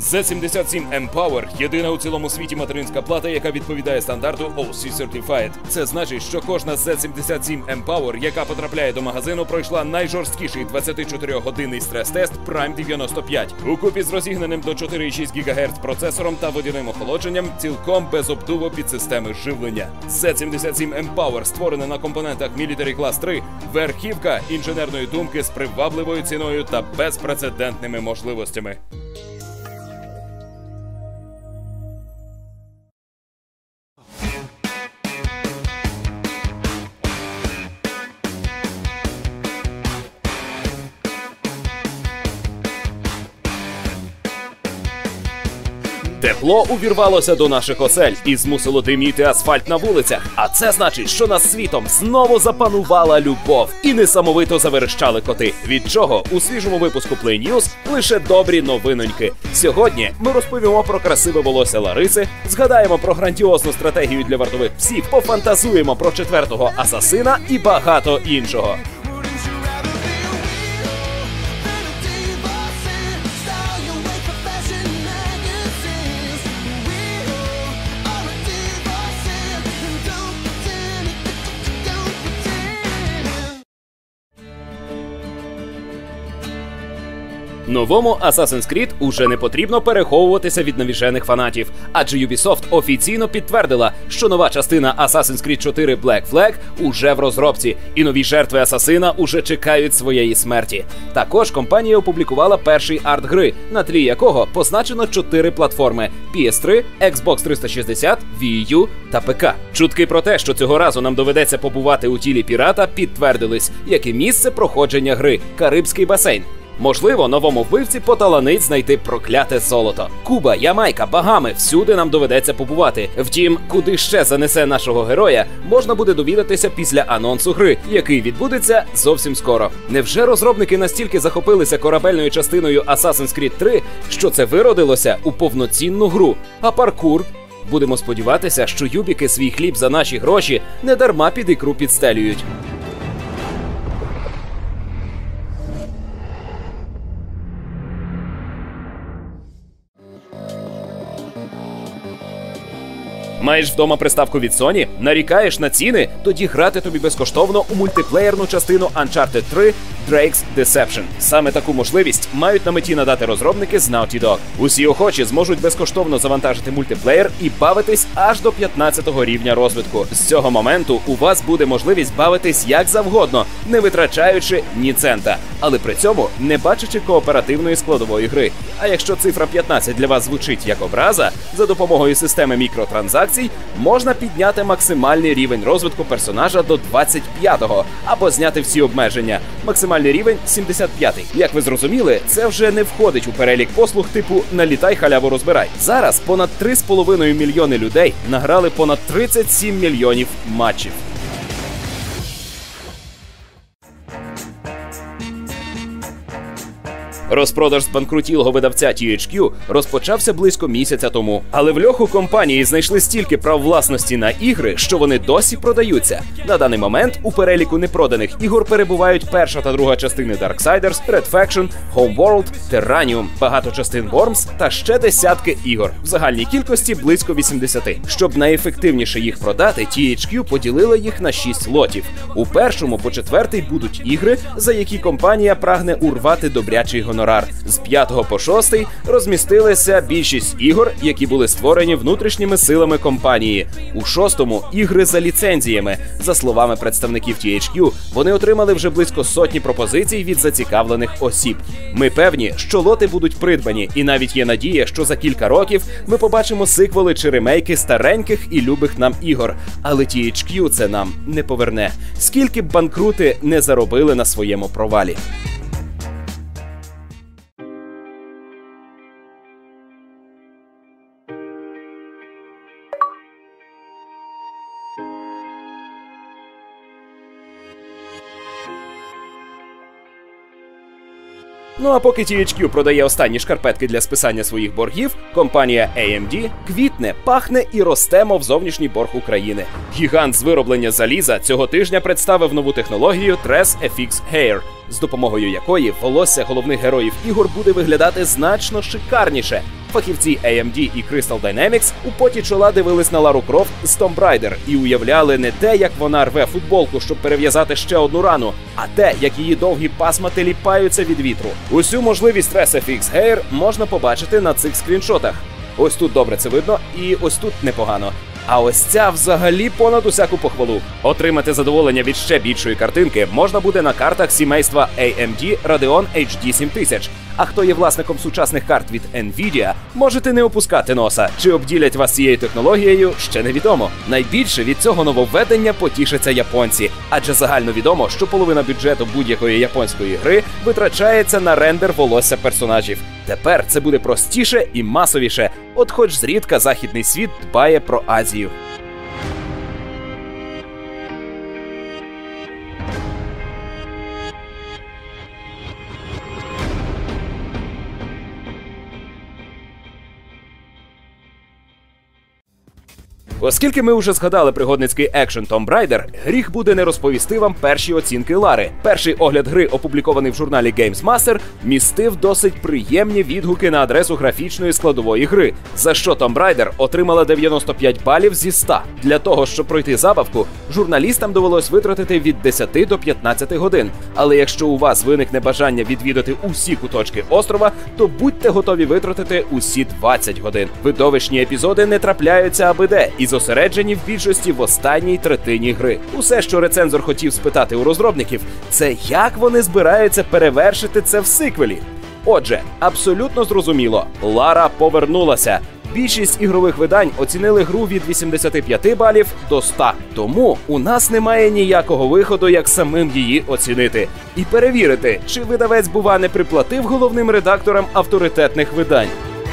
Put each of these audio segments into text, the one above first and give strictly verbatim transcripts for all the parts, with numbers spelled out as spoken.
зет сімдесят сім Empower – єдина у цілому світі материнська плата, яка відповідає стандарту о сі Certified. Це значить, що кожна зет сімдесят сім Empower, яка потрапляє до магазину, пройшла найжорсткіший двадцятичотиригодинний стрес-тест Prime дев'яносто п'ять. Укупі з розігнаним до чотири цілих шість гігагерц процесором та водяним охолодженням, цілком без обдуву під системи живлення. зет сімдесят сім Empower створена на компонентах Military Class три, верхівка інженерної думки з привабливою ціною та безпрецедентними можливостями. Тепло увірвалося до наших осель і змусило диміти асфальт на вулицях. А це значить, що над світом знову запанувала любов і несамовито заверещали коти. Від чого у свіжому випуску Play News лише добрі новиноньки. Сьогодні ми розповімо про красиве волосся Лариси, згадаємо про грандіозну стратегію для вартових псів, пофантазуємо про четвертого асасина і багато іншого. Новому Assassin's Creed уже не потрібно переховуватися від навіжених фанатів, адже Ubisoft офіційно підтвердила, що нова частина Assassin's Creed чотири Black Flag уже в розробці, і нові жертви Асасина уже чекають своєї смерті. Також компанія опублікувала перший арт гри, на тлі якого позначено чотири платформи – пі ес три, Xbox триста шістдесят, Wii U та ПК. Чутки про те, що цього разу нам доведеться побувати у тілі пірата, підтвердились, як і місце проходження гри – Карибський басейн. Можливо, новому вбивці поталанить знайти прокляте золото. Куба, Ямайка, Багами – всюди нам доведеться побувати. Втім, куди ще занесе нашого героя, можна буде довідатися після анонсу гри, який відбудеться зовсім скоро. Невже розробники настільки захопилися корабельною частиною Assassin's Creed три, що це виродилося у повноцінну гру? А паркур? Будемо сподіватися, що юбіки свій хліб за наші гроші не дарма під ікру підстелюють. Маєш вдома приставку від Sony? Нарікаєш на ціни? Тоді грати тобі безкоштовно у мультиплеєрну частину Uncharted три Drake's Deception. Саме таку можливість мають на меті надати розробники з Naughty Dog. Усі охочі зможуть безкоштовно завантажити мультиплеєр і бавитись аж до п'ятнадцятого рівня розвитку. З цього моменту у вас буде можливість бавитись як завгодно, не витрачаючи ні цента, але при цьому не бачачи кооперативної складової гри. А якщо цифра п'ятнадцять для вас звучить як образа, за допомогою системи мікротранзакцій можна підняти максимальний рівень розвитку персонажа до двадцять п'ятого або зняти всі обмеження. Максимальний рівень сімдесят п'ятий. Як ви зрозуміли, це вже не входить у перелік послуг типу «налітай, халяву розбирай». Зараз понад три з половиною мільйони людей награли понад тридцять сім мільйонів матчів. Розпродаж збанкрутілого видавця Ті Ейч Кью розпочався близько місяця тому. Але в льоху компанії знайшли стільки прав власності на ігри, що вони досі продаються. На даний момент у переліку непроданих ігор перебувають перша та друга частини Darksiders, Red Faction, Homeworld, Terranium, багато частин Worms та ще десятки ігор. В загальній кількості близько вісімдесяти. Щоб найефективніше їх продати, Ті Ейч Кью поділила їх на шість лотів. У першому по четвертий будуть ігри, за які компанія прагне урвати добрячий гонорар. З п'ятого по шостий розмістилися більшість ігор, які були створені внутрішніми силами компанії. У шостому – ігри за ліцензіями. За словами представників Ті Ейч Кью, вони отримали вже близько сотні пропозицій від зацікавлених осіб. Ми певні, що лоти будуть придбані, і навіть є надія, що за кілька років ми побачимо сиквели чи ремейки стареньких і любих нам ігор. Але Ті Ейч Кью це нам не поверне. Скільки б банкрути не заробили на своєму провалі. Ну а поки Ті Ейч Кью продає останні шкарпетки для списання своїх боргів, компанія ей ем ді квітне, пахне і росте, мов зовнішній борг України. Гігант з вироблення заліза цього тижня представив нову технологію Tress еф ікс Hair, з допомогою якої волосся головних героїв ігор буде виглядати значно шикарніше. Фахівці ей ем ді і Crystal Dynamics у поті чола дивились на Лару Крофт з Tomb Raider і уявляли не те, як вона рве футболку, щоб перев'язати ще одну рану, а те, як її довгі пасма теліпаються від вітру. Усю можливість Res еф ікс Hair можна побачити на цих скріншотах. Ось тут добре це видно, і ось тут непогано. А ось ця взагалі понад усяку похвалу. Отримати задоволення від ще більшої картинки можна буде на картах сімейства ей ем ді Radeon ейч ді сім тисяч. А хто є власником сучасних карт від Nvidia, можете не опускати носа. Чи обділять вас цією технологією, ще невідомо. Найбільше від цього нововведення потішаться японці. Адже загально відомо, що половина бюджету будь-якої японської гри витрачається на рендер волосся персонажів. Тепер це буде простіше і масовіше, от хоч зрідка західний світ дбає про Азію. Оскільки ми вже згадали пригодницький екшен Tomb Raider, гріх буде не розповісти вам перші оцінки Лари. Перший огляд гри, опублікований в журналі Games Master, містив досить приємні відгуки на адресу графічної складової гри, за що Tomb Raider отримала дев'яносто п'ять балів зі ста. Для того, щоб пройти забавку, журналістам довелось витратити від десяти до п'ятнадцяти годин. Але якщо у вас виникне бажання відвідати усі куточки острова, то будьте готові витратити усі двадцять годин. Видовищні епізоди не трапляються аби-де і зосереджені в більшості в останній третині гри. Усе, що рецензор хотів спитати у розробників, це як вони збираються перевершити це в сиквелі. Отже, абсолютно зрозуміло, Лара повернулася. Більшість ігрових видань оцінили гру від вісімдесяти п'яти балів до ста. Тому у нас немає ніякого виходу, як самим її оцінити. І перевірити, чи видавець, бува, не приплатив головним редакторам авторитетних видань.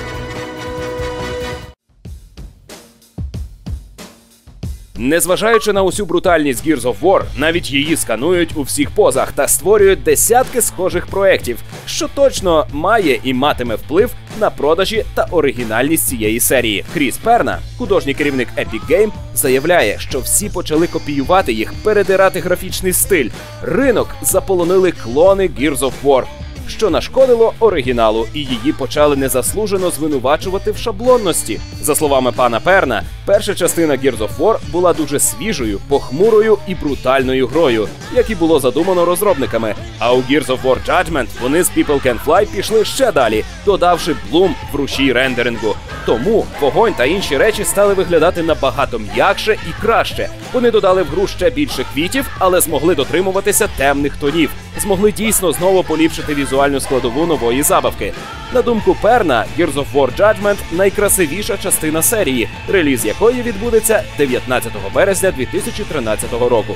Незважаючи на усю брутальність Gears of War, навіть її сканують у всіх позах та створюють десятки схожих проєктів, що точно має і матиме вплив на продажі та оригінальність цієї серії. Кріс Перна, художній керівник Epic Games, заявляє, що всі почали копіювати їх, передирати графічний стиль. Ринок заполонили клони Gears of War, що нашкодило оригіналу, і її почали незаслужено звинувачувати в шаблонності. За словами пана Перна, перша частина Gears of War була дуже свіжою, похмурою і брутальною грою, як і було задумано розробниками. А у Gears of War Judgment вони з People Can Fly пішли ще далі, додавши блум в рушій рендерингу. Тому вогонь та інші речі стали виглядати набагато м'якше і краще. Вони додали в гру ще більше квітів, але змогли дотримуватися темних тонів. Змогли дійсно знову поліпшити візуальну складову нової забавки. На думку Перна, Gears of War Judgment – найкрасивіша частина серії, реліз якої відбудеться дев'ятнадцятого березня дві тисячі тринадцятого року.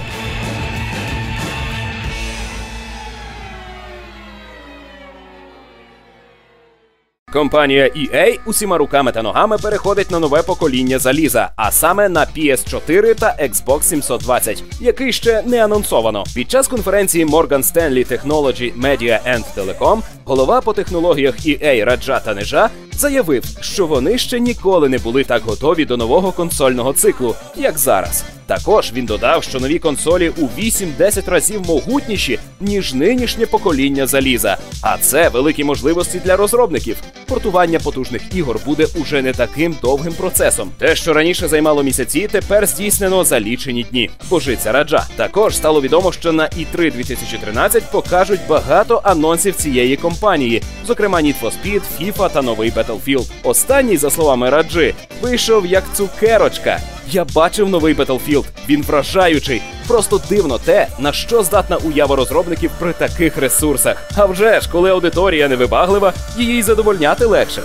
Компанія і ей усіма руками та ногами переходить на нове покоління заліза, а саме на пі ес чотири та Xbox сімсот двадцять, який ще не анонсовано. Під час конференції Morgan Stanley Technology, Media and Telecom голова по технологіях і ей Раджа Танежа заявив, що вони ще ніколи не були так готові до нового консольного циклу, як зараз. Також він додав, що нові консолі у вісім-десять разів могутніші, ніж нинішнє покоління заліза. А це великі можливості для розробників. Портування потужних ігор буде уже не таким довгим процесом. Те, що раніше займало місяці, тепер здійснено за лічені дні. Божиться Раджа. Також стало відомо, що на і три дві тисячі тринадцять покажуть багато анонсів цієї компанії, зокрема Need for Speed, FIFA та новий Battlefield. Останній, за словами Раджи, вийшов як цукерочка. Я бачив новий Battlefield. Він вражаючий. Просто дивно те, на що здатна уява розробників при таких ресурсах. А вже ж, коли аудиторія невибаглива, її й задовольняти легше.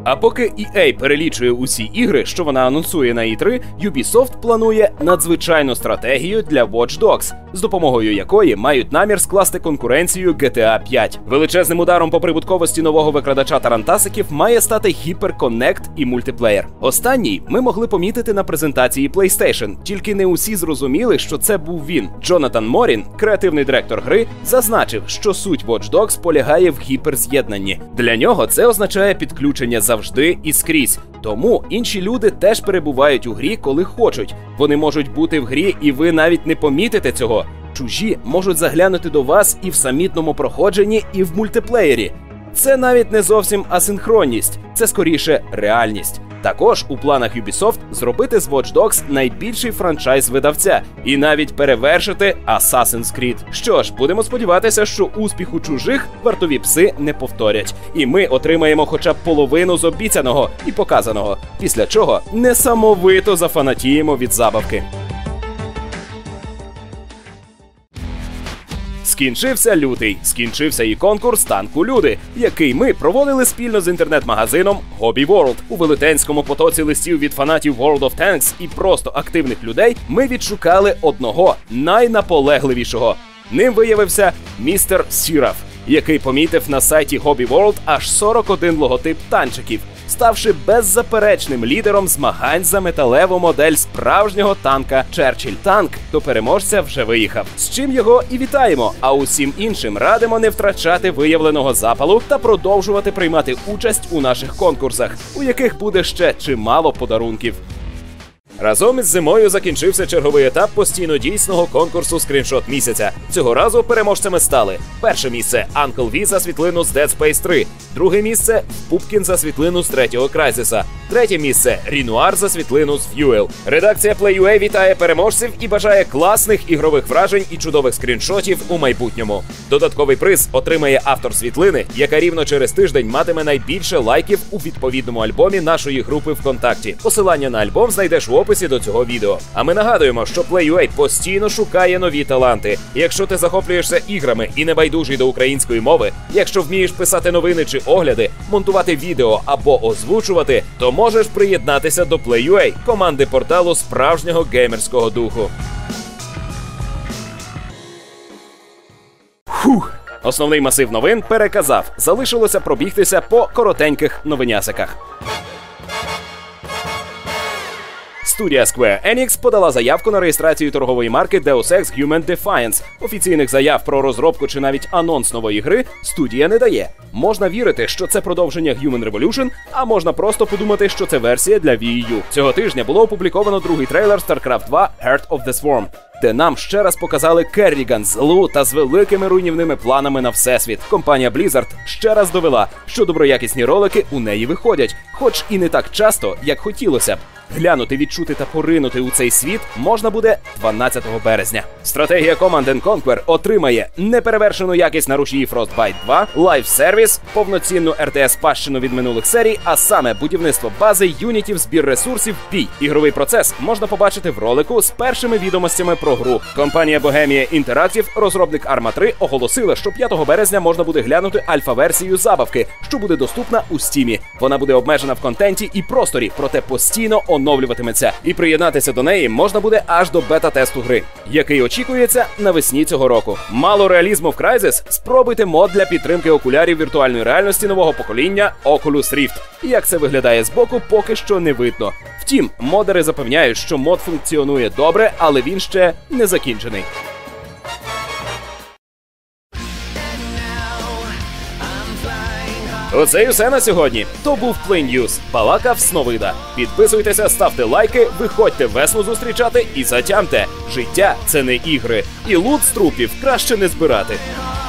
А поки і ей перелічує усі ігри, що вона анонсує на і три, Ubisoft планує надзвичайну стратегію для Watch Dogs, з допомогою якої мають намір скласти конкуренцію джі ті ей п'ять. Величезним ударом по прибутковості нового викрадача тарантасиків має стати HyperConnect і мультиплеєр. Останній ми могли помітити на презентації PlayStation, тільки не усі зрозуміли, що це був він. Джонатан Морін, креативний директор гри, зазначив, що суть Watch Dogs полягає в гіперз'єднанні. Для нього це означає підключення завжди і скрізь. Тому інші люди теж перебувають у грі, коли хочуть. Вони можуть бути в грі, і ви навіть не помітите цього. Чужі можуть заглянути до вас і в самітному проходженні, і в мультиплеєрі. Це навіть не зовсім асинхронність, це скоріше реальність. Також у планах Ubisoft зробити з Watch Dogs найбільший франчайз видавця і навіть перевершити Assassin's Creed. Що ж, будемо сподіватися, що успіху чужих вартові пси не повторять. І ми отримаємо хоча б половину з обіцяного і показаного, після чого несамовито зафанатіємо від забавки. Скінчився лютий, скінчився і конкурс танку «Люди», який ми проводили спільно з інтернет-магазином Hobby World. У велетенському потоці листів від фанатів World of Tanks і просто активних людей ми відшукали одного, найнаполегливішого. Ним виявився містер Сіраф, який помітив на сайті Hobby World аж сорок один логотип танчиків, ставши беззаперечним лідером змагань за металеву модель справжнього танка Черчилль. Танк до переможця вже виїхав, з чим його і вітаємо, а усім іншим радимо не втрачати виявленого запалу та продовжувати приймати участь у наших конкурсах, у яких буде ще чимало подарунків. Разом із зимою закінчився черговий етап постійно дійсного конкурсу «Скріншот місяця». Цього разу переможцями стали: перше місце – Uncle V за світлину з Dead Space три, друге місце – Пупкін за світлину з третього Крайзіса, третє місце – Рінуар за світлину з Fuel. Редакція Play.ua вітає переможців і бажає класних ігрових вражень і чудових скріншотів у майбутньому. Додатковий приз отримає автор світлини, яка рівно через тиждень матиме найбільше лайків у відповідному альбомі нашої групи ВКонтакті. Посилання на альбом знайдеш в описі до цього відео. А ми нагадуємо, що Play.ua постійно шукає нові таланти. Якщо ти захоплюєшся іграми і не байдужий до української мови, якщо вмієш писати новини чи огляди, монтувати відео або озвучувати, то можеш приєднатися до Play.ua, команди порталу справжнього геймерського духу. Фух! Основний масив новин переказав. Залишилося пробігтися по коротеньких новинясиках. Студія Square Enix подала заявку на реєстрацію торгової марки Deus Ex Human Defiance. Офіційних заяв про розробку чи навіть анонс нової гри студія не дає. Можна вірити, що це продовження Human Revolution, а можна просто подумати, що це версія для Wii U. Цього тижня було опубліковано другий трейлер StarCraft два Heart of the Swarm, де нам ще раз показали Керріган злу та з великими руйнівними планами на всесвіт. Компанія Blizzard ще раз довела, що доброякісні ролики у неї виходять, хоч і не так часто, як хотілося б. Глянути, відчути та поринути у цей світ можна буде дванадцятого березня. Стратегія Command and Conquer отримає неперевершену якість на рушії Frostbite два, лайв-сервіс, повноцінну ар ті ес-спадщину від минулих серій, а саме будівництво бази, юнітів, збір ресурсів, бій. Ігровий процес можна побачити в ролику з першими відомостями про гру. Компанія Bohemia Interactive, розробник Арма три, оголосила, що п'ятого березня можна буде глянути альфа-версію забавки, що буде доступна у Стімі. Вона буде обмежена в контенті і просторі, проте постійно оновлюватиметься, і приєднатися до неї можна буде аж до бета-тесту гри, який очікується навесні цього року. Мало реалізму в Crysis? Спробуйте мод для підтримки окулярів віртуальної реальності нового покоління Oculus Rift. Як це виглядає збоку, поки що не видно. Втім, модери запевняють, що мод функціонує добре, але він ще не закінчений. Оце й усе на сьогодні. То був Play News. Балакав Сновида. Підписуйтеся, ставте лайки, виходьте весну зустрічати і затямте. Життя – це не ігри. І лут з трупів краще не збирати.